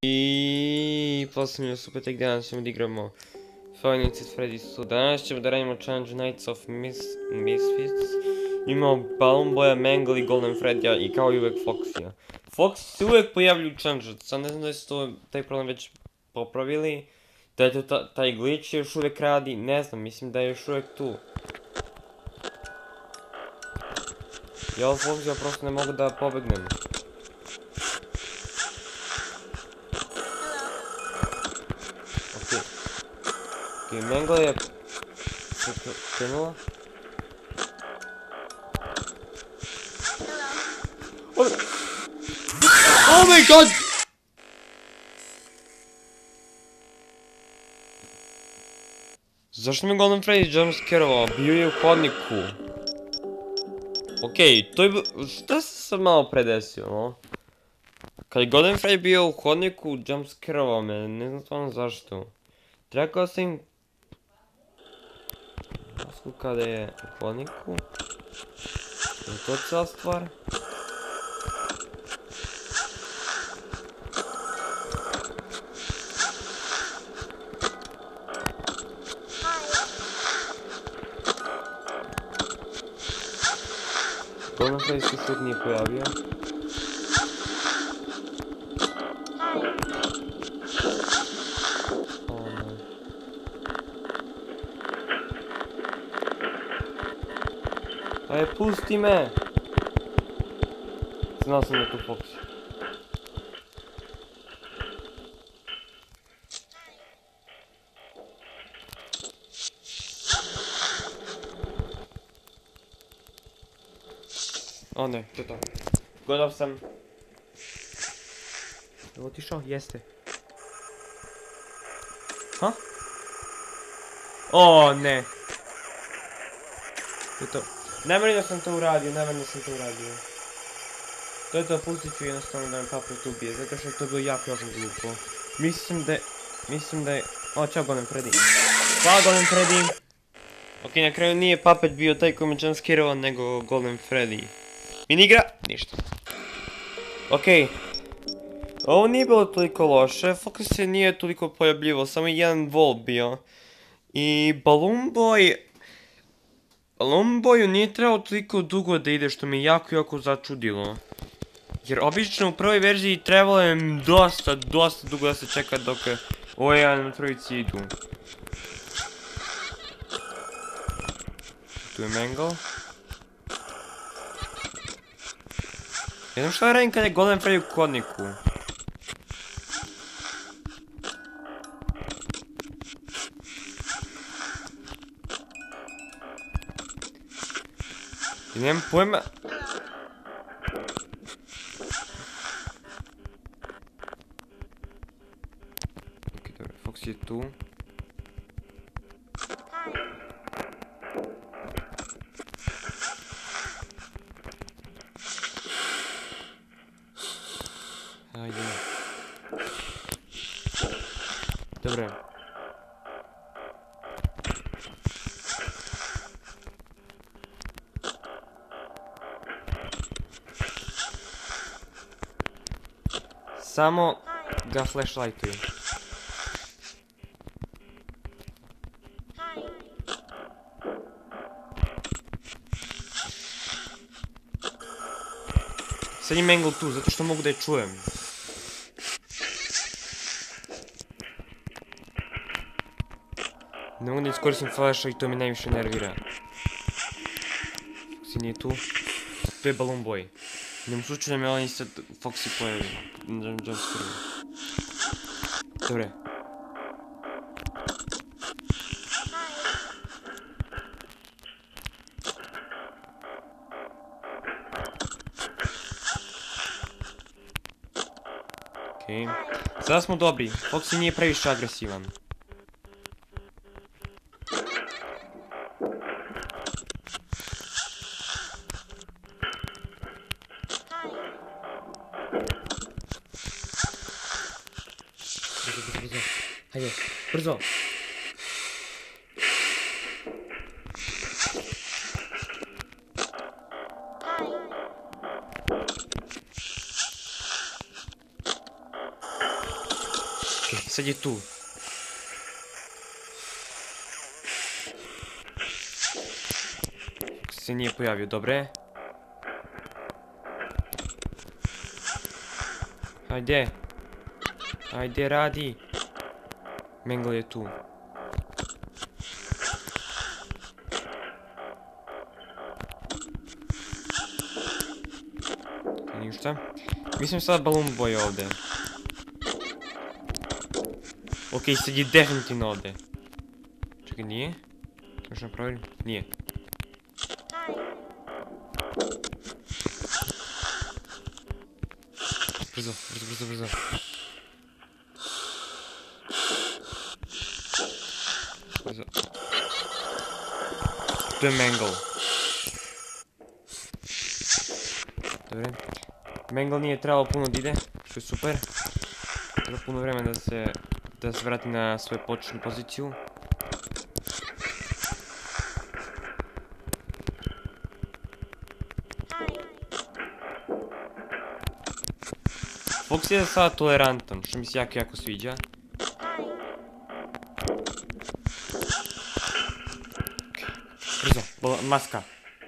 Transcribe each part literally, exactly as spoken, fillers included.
I posljednji super tek danas ćemo da igramo Five Nights at Freddy's. Danas ćemo da radimo challenge Nights of Mis Misfits. Imamo Balloon Boya, Mangle i Golden Freddy-a i kao i uvek Foxy-a. Foxy se uvek pojavlju u challenge, sad ne znam da su to, taj problem već popravili. Da je to ta, taj glitch još uvek radi, ne znam, mislim da je još uvek tu. Ja od Foxy-a prosto ne mogu da pobegnem. Ok, Mangle je krenula. Oh my god! Zašto mi Golden Freddy jumpscareovao? Bio je u hodniku. Okej, to je bilo... Šta se sad malo predesio, no? Kad je Golden Freddy bio u hodniku, jumpscareovao me, ne znam stvarno zašto. Rekao sam im... Kada je u hodniku. Je to cijela stvar? Golden Freddy se još nije pojavio. Ajde, pusti me! Znao sam da je tu Foxy. O ne, to je to. Gotov sam. Je otišao? Jeste. Ha? O ne. To je to. Namjerno sam to uradio, namjerno sam to uradio. To je to, pustit ću jednostavno da me Puppet ubije, zato što je to bilo jako jako glupo. Mislim da je... Mislim da je... O, čao Golden Freddy. Hvala Golden Freddy. Ok, na kraju nije Puppet bio taj koji me jumpscareovao, nego Golden Freddy. Minigra? Ništa. Ok. Ovo nije bilo toliko loše, Foxy se nije toliko pojavljivao, samo jedan vol bio. I Balloon Boy... Balloon Boyu nije trebalo toliko dugo da ide, što me jako jako začudilo. Jer obično u prvoj verziji trebalo je dosta, dosta dugo da se čeka dok ove animatroici idu. Tu je Mangle. Ne znam šta da radim kada je Golden Freddy u kodniku. I nemam pojma... Ok, dobro, Foxy je tu. Ajde. Dobro. Samo ga flashlightuju. Sad je Mangle tu, zato što mogu da je čujem. Ne mogu da iskoristim flasha i to me najviše nervira. Foxy nije tu. To je Balloon Boy. Nem slučaju da me ovaj sad Foxy pojavi. Jumpscare. Dobre. Okej. Sada smo dobri. Foxy nije previše agresivan. Brzo, hajde, brzo! Okej, sad je tu. Se nije pojavio, dobre. Hajde. Hajde, radi. Mangle je tu. Ništa. Mislim sad balon boje ovdje. Ok, sad je definitivno ovdje. Čekaj, nije? Možemo provjeriti? Nije. Brzo, brzo, brzo, brzo. Brzo. To je Mangle. Dobre. Mangle nije trebalo puno da ide, što je super. Treba puno vremena da se, da se vrati na svoju početnu poziciju. Fox je sada tolerantan, što mi se jako, jako sviđa. Brzo, maska.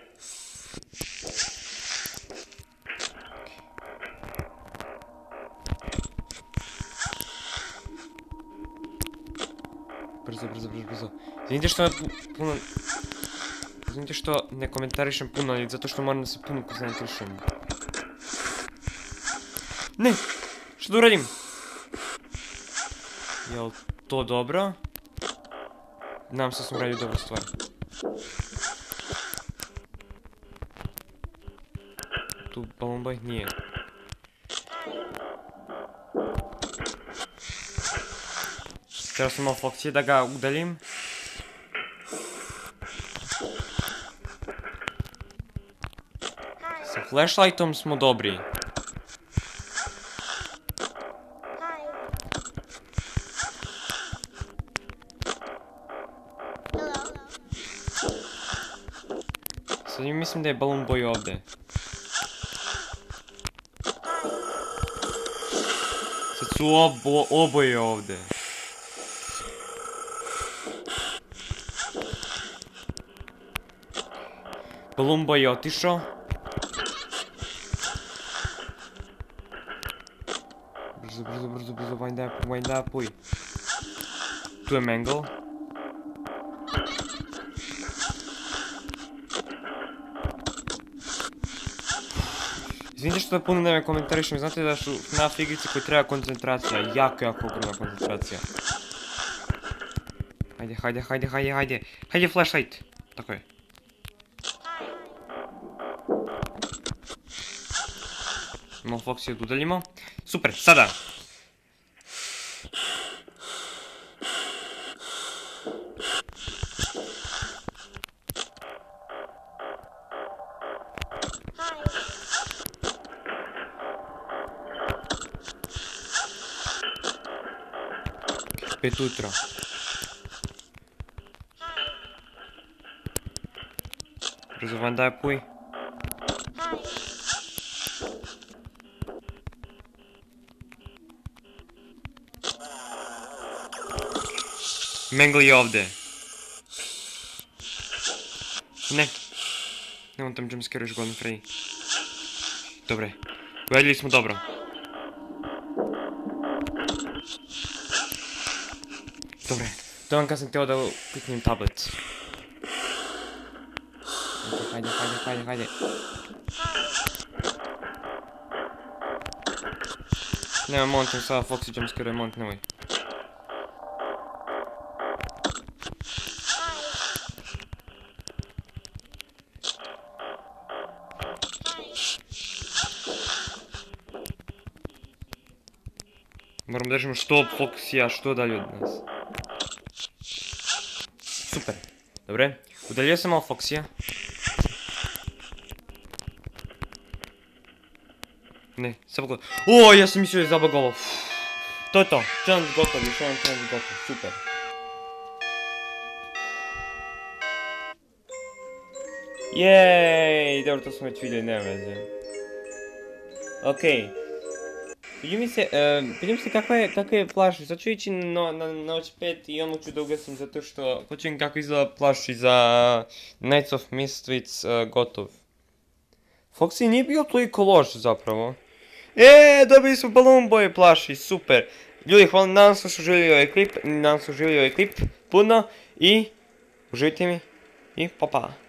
Brzo, brzo, brzo, brzo. Izvinite što puno... Izvinite što ne komentarišem puno, ali zato što moram da se puno koncentrišem. Ne! Što da uradim? Jel to dobro? Nadam se da sam uradio dobru stvar. Tu balon boy nije. Treba sam malo Foxije da ga udaljim. Sa flashlightom smo dobri. Sad mislim da je balon boy ovdje. Sad su obo, oboje ovdje. Balon boy je otišao. Brzo, brzo, brzo, brzo, wind up, wind upuj. Tu je Mangle. Izvinite što da puno da me komentarišem, znate da su F NAF igrice koje treba koncentracija, jako, jako ogromna koncentracija. Hajde, hajde, hajde, hajde, hajde, hajde flashlight, tako je. Malo Foxije udaljimo, super, sada! Pet ujutro. Brzo van daj puj. Mangle je ovdje. Ne. Ne on tam jumpscare još Golden Freddy. Dobre. Uradili smo dobro. Dobre. To vam kad sam htio da kliknem tablet. Hajde, hajde, hajde, hajde. Nema montem sada Foxy jumpscare mont, nemoj. Moram da držimo što Foxija, što dalje od nas. Super. Dobre. Udaljio sam malo Foxija. Ne, sad pogledaj. O, ja sam mislio da je zabagovao. To je to. Challenge gotov, još jedan challenge gotov. Super. Jej, dobro, to smo već vidjeli, nema veze. Okej. Vidimo se, uh, vidim se kakva je, kakva je plaši. Sad ću ići na, na noć pet i ono ću da ugasim zato što hoćem kako izgleda plaši za Nights of Misfits uh, gotov. Foxy nije bio toliko loš zapravo. E, dobili smo balon boje plaši, super. Ljudi, hvala, nadam se što želio ovaj klip, nadam se što želio ovaj klip puno i uživajte mi i pa pa.